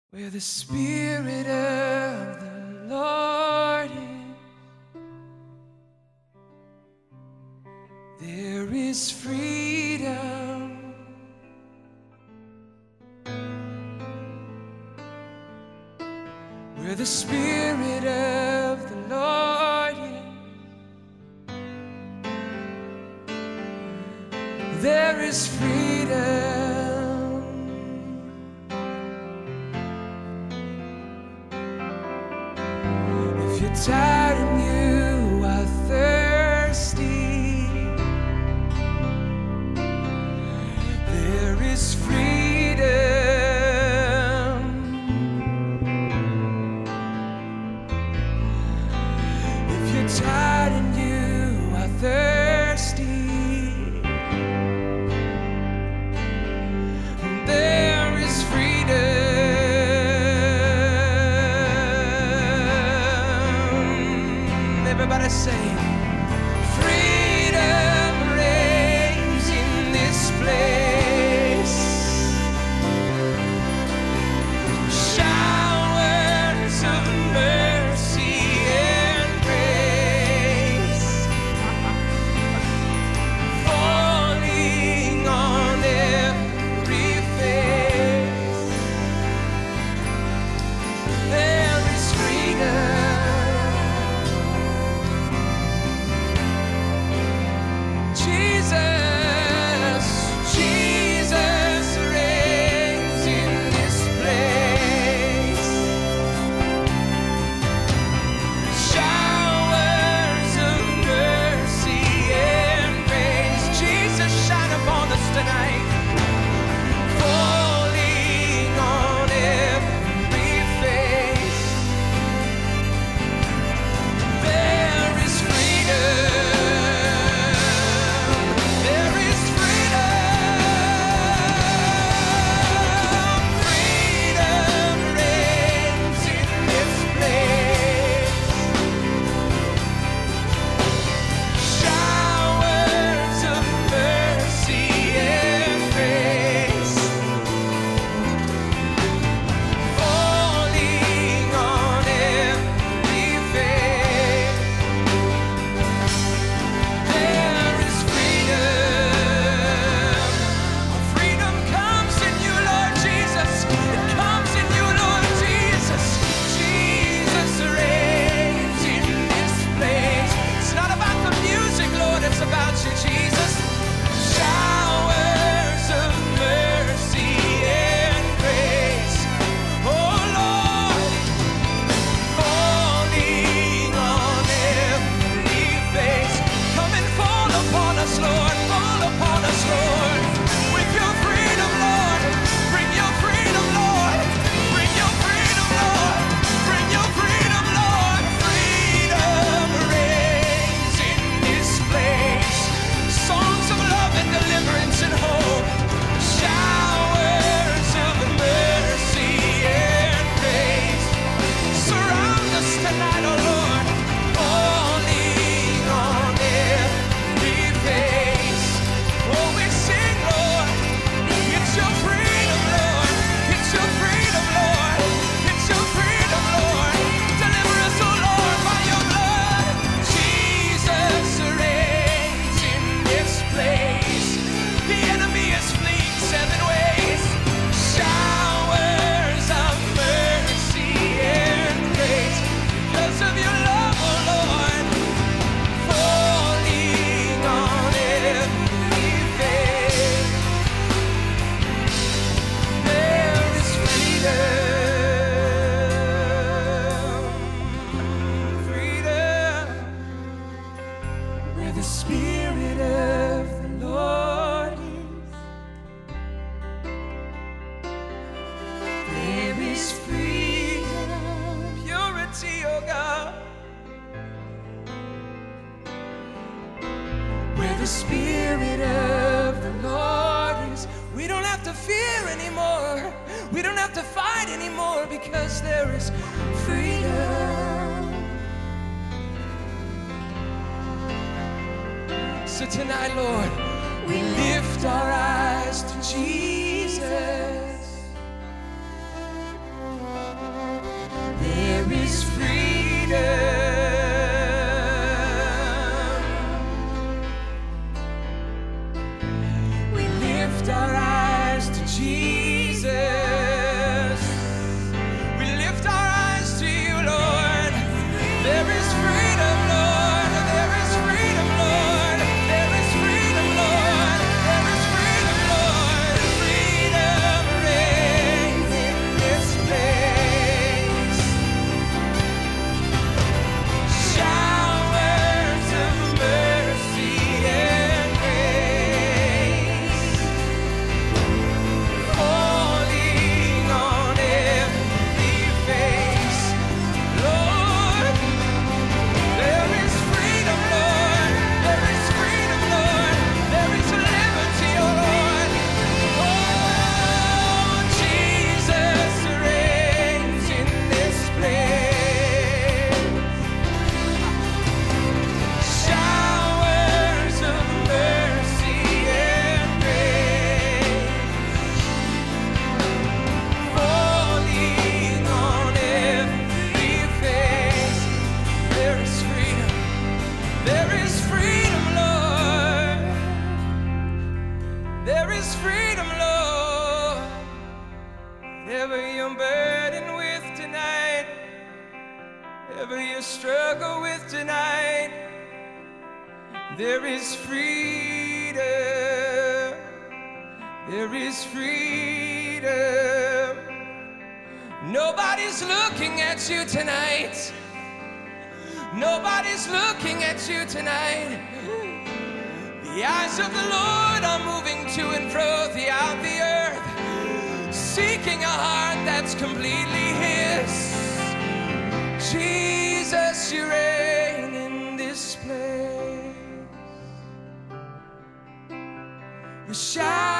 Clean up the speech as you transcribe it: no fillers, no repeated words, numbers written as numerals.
Where the Spirit of the Lord is, there is freedom. Where the Spirit of the Lord is, there is freedom. If you're tired and you are thirsty, there is freedom. If you're tired and you are thirsty, there is freedom. Everybody say, freedom reigns in this place. Showers of mercy and grace falling on every face. There is freedom. Jesus reigns in this place. Showers of mercy and grace. Jesus, shine upon us tonight. Falling on every face. There is freedom. The Spirit of the Lord is, there is freedom, purity, oh God. Where the Spirit of the Lord is, we don't have to fear anymore. We don't have to fight anymore because there is freedom. So tonight, Lord, we lift our eyes to Jesus. there is freedom. We lift our eyes to Jesus. We lift our eyes to you, Lord. There is freedom, Lord. There is freedom, Lord. There is freedom, Lord. There is freedom, Lord. Freedom reigns in this place. Showers of mercy and grace falling on every face. Lord, there is freedom, Lord. There is freedom, Lord. There is liberty, oh Lord. Oh, Jesus reigns in this place. Showers of mercy and grace falling on every face. There is freedom. There is freedom, Lord. There is freedom, Lord. Whatever you're burdened with tonight, whatever you struggle with tonight, there is freedom. There is freedom. Nobody's looking at you tonight. Nobody's looking at you tonight. The eyes of the Lord are moving to and fro throughout the earth, seeking a heart that's completely His. Jesus, you reign in this place. You shine